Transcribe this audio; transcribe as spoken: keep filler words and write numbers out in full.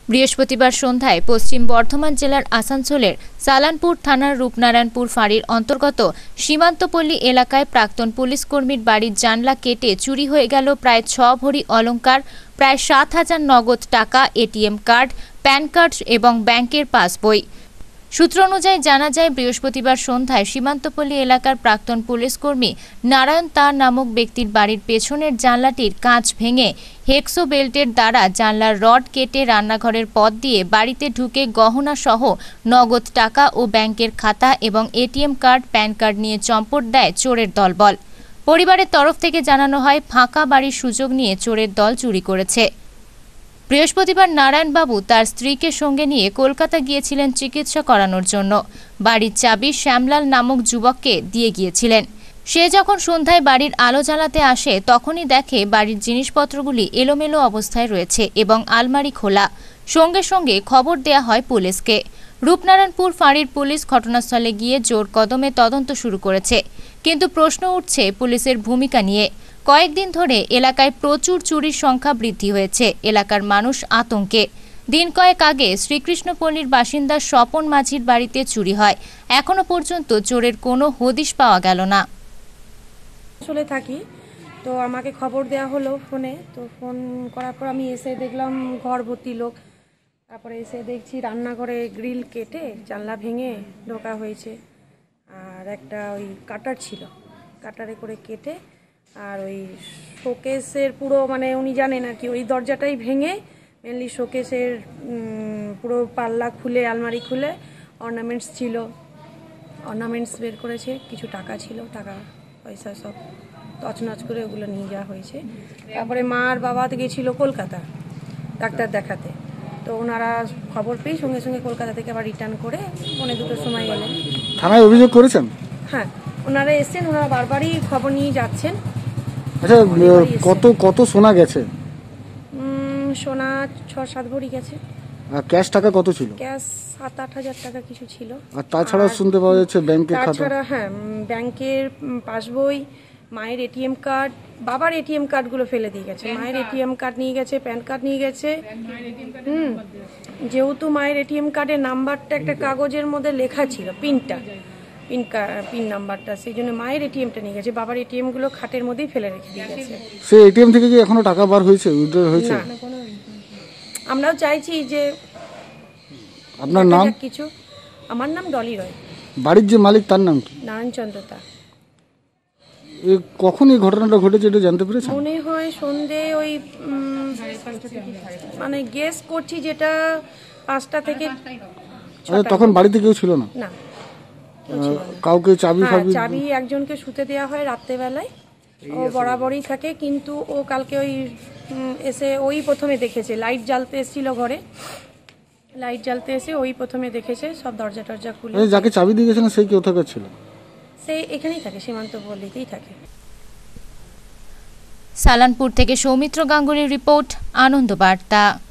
বৃহস্পতিবার সন্ধ্যায় পশ্চিম বর্ধমান জেলার আসানসোলের সালানপুর থানার রূপনারায়ণপুর ফাঁড়ির অন্তর্গত সীমান্তপল্লী এলাকায় প্রাক্তন পুলিশ কর্মীর বাড়ির জানলা কেটে চুরি হয়ে গেল প্রায় ছ ভরি অলংকার, প্রায় সাত হাজার নগদ টাকা, এটিএম কার্ড, প্যান কার্ড এবং ব্যাংকের পাসবই। সূত্র অনুযায়ী জানা যায়, বৃহস্পতিবার সন্ধ্যায় সীমান্তপল্লী এলাকার প্রাক্তন পুলিশ কর্মী নারায়ণ তার নামক ব্যক্তির বাড়ির পেছনের জানলাটির কাঁচ ভেঙে হেক্সো বেল্টের দ্বারা জানলার রড কেটে রান্নাঘরের পথ দিয়ে বাড়িতে ঢুকে গহনা সহ নগদ টাকা ও ব্যাংকের খাতা এবং এটিএম কার্ড, প্যান কার্ড নিয়ে চম্পট দেয় চোরের দলবল। পরিবারের তরফ থেকে জানানো হয়, ফাঁকা বাড়ির সুযোগ নিয়ে চোরের দল চুরি করেছে। বৃহস্পতিবার নারায়ণবাবু তার স্ত্রীকে সঙ্গে নিয়ে কলকাতা গিয়েছিলেন চিকিৎসা করানোর জন্য। বাড়ির চাবি শ্যামলাল নামক যুবককে দিয়ে গিয়েছিলেন। সে যখন সন্ধ্যায় বাড়ির আলো জ্বালাতে আসে, তখনই দেখে বাড়ির জিনিসপত্রগুলি এলোমেলো অবস্থায় রয়েছে এবং আলমারি খোলা। সঙ্গে সঙ্গে খবর দেয়া হয় পুলিশকে। রূপনারায়ণপুর ফাঁড়ির পুলিশ ঘটনাস্থলে গিয়ে জোর কদমে তদন্ত শুরু করেছে, কিন্তু প্রশ্ন উঠছে পুলিশের ভূমিকা নিয়ে। কয়েকদিন ধরে এলাকায় প্রচুর চুরির সংখ্যা বৃদ্ধি হয়েছে। এলাকার মানুষ আতঙ্কে। দিন কয়েক আগে শ্রীকৃষ্ণপল্লীর বাসিন্দা স্বপন মাঝির বাড়িতে চুরি হয়। এখনো পর্যন্ত চোরের কোনো হদিশ পাওয়া গেল না। আসলে থাকি তো আমাকে খবর দেয়া হলো ফোনে, তো ফোন করার পর আমি এসে দেখলাম ঘর ভর্তি লোক। তারপরে এসে দেখছি রান্নাঘরে গ্রিল কেটে জানলা ভেঙে ঢোকা হয়েছে, আর একটা ওই কাটার ছিল, কাটারে করে কেটে, আর ওই শোকেসের পুরো মানে উনি জানেন আর কি, ওই দরজাটাই ভেঙে মেনলি শোকেসের পুরো পাল্লা খুলে, আলমারি খুলে অর্নামেন্টস ছিল, অর্নামেন্টস বের করেছে, কিছু টাকা ছিল, টাকা পয়সা সব তছনছ করে ওগুলো নিয়ে যাওয়া হয়েছে। তারপরে মা আর বাবা গেছিল কলকাতা ডাক্তার দেখাতে, তো ওনারা খবর পেয়ে সঙ্গে সঙ্গে কলকাতা থেকে আবার রিটার্ন করে পৌনে দুটোর সময় এলেন। থানায় অভিযোগ করেছেন? হ্যাঁ, ওনারা এসছেন, ওনারা বারবারই খবর নিয়ে যাচ্ছেন। আচ্ছা, কত কত সোনা গেছে? সোনা ছ সাত ভরি গেছে। আর ক্যাশ টাকা কত ছিল? ক্যাশ সাত আট হাজার টাকা কিছু ছিল। আর তাছাড়া শুনতে পাওয়া যাচ্ছে ব্যাংকের খাতা। তাছাড়া হ্যাঁ, ব্যাংকের পাসবই, মায়ের এটিএম কার্ড, বাবার এটিএম কার্ডগুলো ফেলে দিয়ে গেছে, মায়ের এটিএম কার্ড নিয়ে গেছে, প্যান কার্ড নিয়ে গেছে। হুম যেহেতু মায়ের এটিএম কার্ডের নাম্বারটা একটা কাগজের মধ্যে লেখা ছিল, পিনটা পিন পিন নাম্বারটা, সেই জন্য মায়ের এটিএমটা নিয়ে গেছে, বাবার এটিএম গুলো খাটের মধ্যেই ফেলে রেখে দিয়ে গেছে। সেই এটিএম থেকে কি এখনো টাকা বার হয়েছে, উইথড্র হয়েছে? না, আমরাও চাইছি যে আপনার নাম কিছু। আমার নাম ডলি রয়। বাড়ির যে মালিক তার নাম কি? নারায়ণচন্দ্র তা। কখন এই ঘটনাটা ঘটেছে এটা জানতে পেরেছেন? মনে হয় সন্ধে ওই মানে গেস করছি যেটা পাঁচটা থেকে। তখন বাড়িতে কেউ ছিল না? না, কাউকে চাবি ফাবি? চাবি একজনকে শুতে দেওয়া হয় রাত্রেবেলায়, ও বরাবরই থাকে, কিন্তু ও কালকে ওই এসে ওই প্রথমে দেখেছে, লাইট জ্বালতে এসেছিল ঘরে, লাইট জ্বালতে এসে ওই প্রথমে দেখেছে সব দরজা টরজা খুলে। যাকে চাবি দিয়ে গেছেন সেই কেউ থাকার ছিল? সে এখানেই থাকে, সীমান্তপল্লীতেই থাকে। সালানপুর থেকে সৌমিত্র গাঙ্গুলির রিপোর্ট, আনন্দ বার্তা।